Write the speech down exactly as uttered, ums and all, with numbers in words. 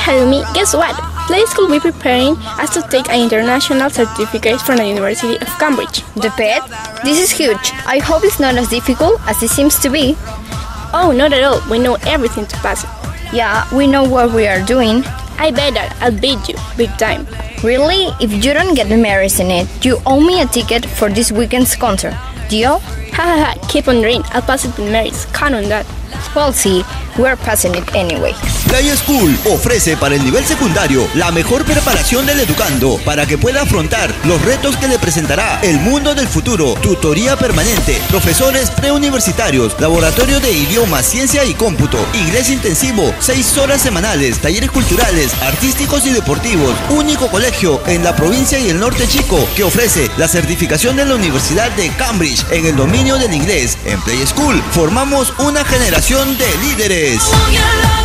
Halumi, guess what? Play School will be preparing us to take an international certificate from the University of Cambridge. The P E T? This is huge. I hope it's not as difficult as it seems to be. Oh, not at all. We know everything to pass it. Yeah, we know what we are doing. I bet that I'll beat you, big time. Really? If you don't get the merits in it, you owe me a ticket for this weekend's concert. Deal? Ha ha ha, keep on reading. I'll pass it with merits. Count on that. Well, see, we're passing it anyway. Play School ofrece para el nivel secundario la mejor preparación del educando para que pueda afrontar los retos que le presentará el mundo del futuro. Tutoría permanente, profesores preuniversitarios, laboratorio de idiomas, ciencia y cómputo, inglés intensivo, seis horas semanales, talleres culturales, artísticos y deportivos. Único colegio en la provincia y el norte chico que ofrece la certificación de la Universidad de Cambridge en el dominio del inglés. En Play School formamos una generación de líderes.